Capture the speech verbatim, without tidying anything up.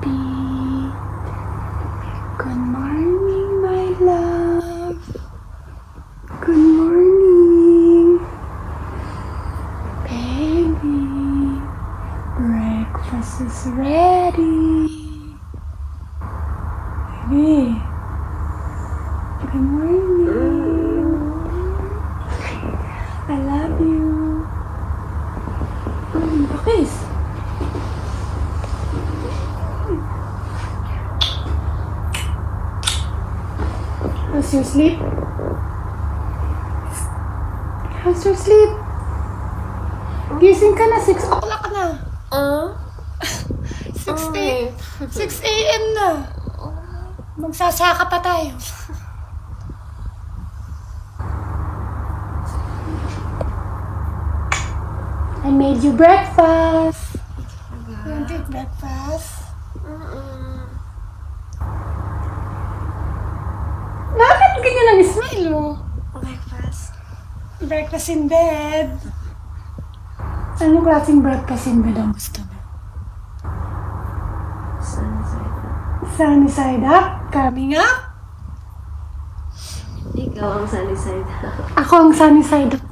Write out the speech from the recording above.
baby. Good morning, my love. Good morning, baby. Breakfast is ready. Baby. Good morning. I love you. Mm, bakis. How's your sleep? How's your sleep? Gising ka na, six o'clock na. Uh? six a m na. Magsasaka pa tayo. I made you breakfast. You want to eat breakfast? Mm-mm. Bakit ganyan ang smile mo? Breakfast. Breakfast in bed. Anong klaseng breakfast in bed ang gusto mo? Sunny side up. Sunny side up? Coming up? Ikaw ang sunny side up. Ako ang sunny side up.